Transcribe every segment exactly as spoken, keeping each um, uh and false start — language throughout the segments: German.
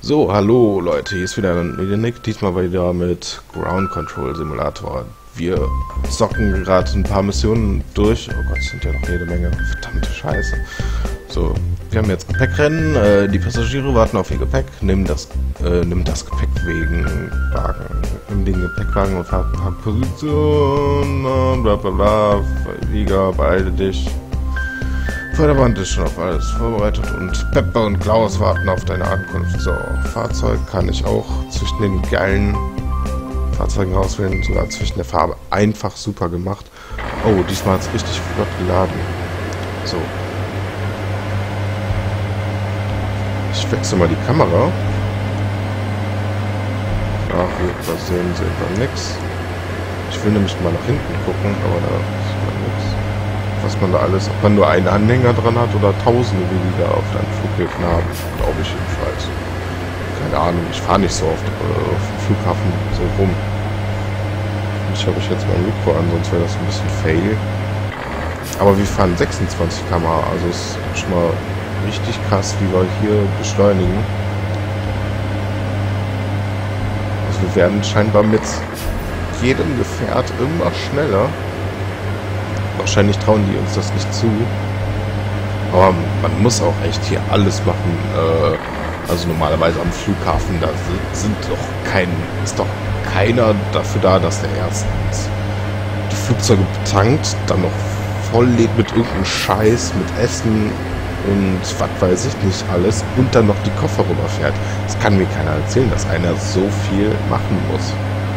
So, hallo Leute, hier ist wieder Nick, diesmal wieder mit Ground Control Simulator. Wir zocken gerade ein paar Missionen durch. Oh Gott, sind ja noch jede Menge. Verdammte Scheiße. So, wir haben jetzt Gepäckrennen. Äh, die Passagiere warten auf ihr Gepäck. Nimm das, äh, nimm das Gepäckwagen. Nimm den Gepäckwagen und fahr Position. Bla bla bla. Flieger, beeile dich. Förderband ist schon auf alles vorbereitet und Pepper und Klaus warten auf deine Ankunft. So, Fahrzeug kann ich auch zwischen den geilen Fahrzeugen auswählen, sogar zwischen der Farbe. Einfach super gemacht. Oh, diesmal hat es richtig flott geladen. So. Ich wechsle mal die Kamera. Ach, wir übersehen sehen wir nix. Ich will nämlich mal nach hinten gucken, aber da ist mal nix. Was man da alles, ob man nur einen Anhänger dran hat oder tausende, wie die da auf deinen Flughäfen haben, glaube ich jedenfalls. Keine Ahnung, ich fahre nicht so oft äh, auf dem Flughafen so rum. Ich habe ich jetzt mein Mikro an, sonst wäre das ein bisschen fail. Aber wir fahren sechsundzwanzig Kilometer pro Stunde, also ist schon mal richtig krass, wie wir hier beschleunigen. Also wir werden scheinbar mit jedem Gefährt immer schneller. Wahrscheinlich trauen die uns das nicht zu. Aber man muss auch echt hier alles machen. Äh, also normalerweise am Flughafen, da sind doch kein, ist doch keiner dafür da, dass der erstens die Flugzeuge betankt, dann noch volllädt mit irgendeinem Scheiß, mit Essen und was weiß ich nicht alles und dann noch die Koffer rüberfährt. Das kann mir keiner erzählen, dass einer so viel machen muss.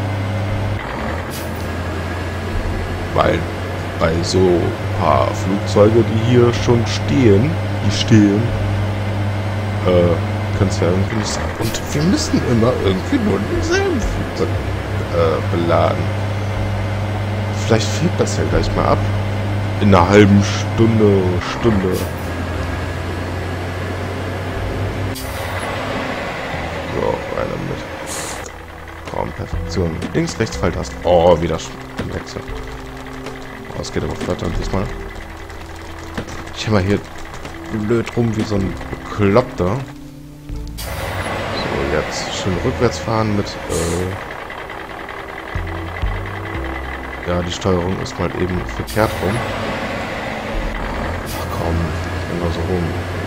Weil bei so ein paar Flugzeuge, die hier schon stehen, die stehen, äh, kann es ja irgendwie nicht sein. Und wir müssen immer irgendwie nur denselben Flugzeug äh, beladen. Vielleicht fehlt das ja gleich mal ab. In einer halben Stunde, Stunde. So, weiter mit Traumperfektion. Links, rechts, Pfeiltaste. Oh, wieder Wechsel. Das geht aber flotter diesmal. Ich habe mal hier blöd rum wie so ein Bekloppter. So, jetzt schön rückwärts fahren mit, äh ja, die Steuerung ist mal eben verkehrt rum. Ach komm, immer so rum.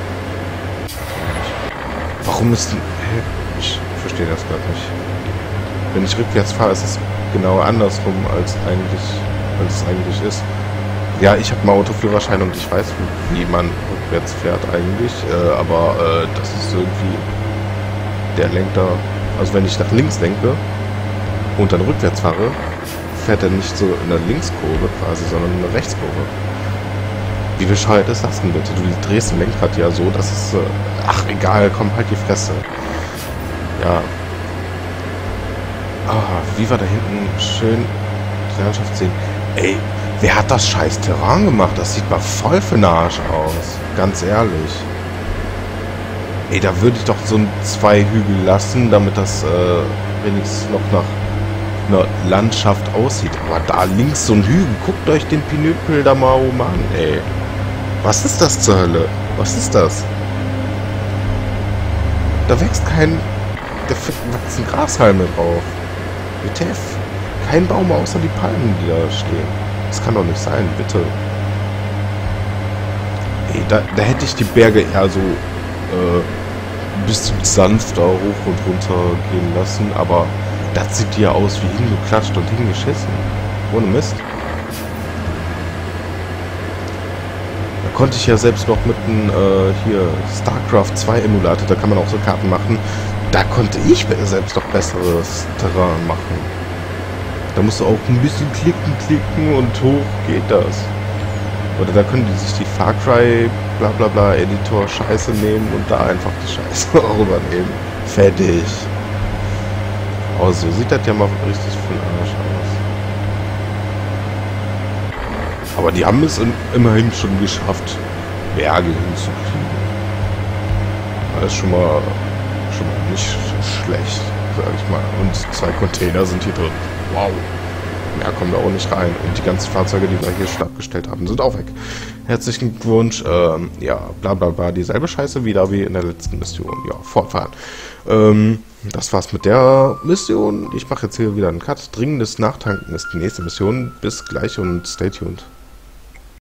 Warum ist denn... Hä? Ich verstehe das gerade nicht. Wenn ich rückwärts fahre, ist es genau andersrum als eigentlich... als es eigentlich ist. Ja, ich habe einen Autoführerschein und ich weiß, wie man rückwärts fährt eigentlich, äh, aber äh, das ist irgendwie, der lenkt da, also wenn ich nach links lenke und dann rückwärts fahre, fährt er nicht so in der Linkskurve quasi, sondern in der Rechtskurve. Wie bescheuert ist das denn bitte? Du drehst den Lenkrad ja so, dass es, äh, ach egal, komm, halt die Fresse. Ja. Ah, wie war da hinten schön die Landschaft sehen. Ey, wer hat das scheiß Terrain gemacht? Das sieht mal voll für den Arsch aus. Ganz ehrlich. Ey, da würde ich doch so ein zwei Hügel lassen, damit das äh, wenigstens noch nach einer Landschaft aussieht. Aber da links so ein Hügel. Guckt euch den Pinöpel da mal oben an, ey. Was ist das zur Hölle? Was ist das? Da wächst kein... Da wachsen Grashalme drauf. W T F? Kein Baum außer die Palmen, die da stehen. Das kann doch nicht sein, bitte. Ey, da, da hätte ich die Berge eher so äh, ein bisschen sanfter hoch und runter gehen lassen, aber das sieht ja aus wie hingeklatscht und hingeschissen. Ohne Mist. Da konnte ich ja selbst noch mit einem äh, hier StarCraft zwei Emulator, da kann man auch so Karten machen, da konnte ich selbst noch besseres Terrain machen. Da musst du auch ein bisschen klicken, klicken und hoch geht das. Oder da können die sich die Far Cry bla bla bla Editor Scheiße nehmen und da einfach die Scheiße rübernehmen. Fertig. Oh, so sieht das ja mal richtig für den Arsch aus. Aber die haben es immerhin schon geschafft, Berge hinzukriegen. Das ist schon mal, schon mal nicht schlecht, sag ich mal. Und zwei Container sind hier drin. Wow. mehr kommen da auch nicht rein. Und die ganzen Fahrzeuge, die wir hier schon abgestellt haben, sind auch weg. Herzlichen Glückwunsch. Ähm, ja, bla bla bla. Dieselbe Scheiße wieder wie in der letzten Mission. Ja, fortfahren. Ähm, das war's mit der Mission. Ich mache jetzt hier wieder einen Cut. Dringendes Nachtanken ist die nächste Mission. Bis gleich und stay tuned.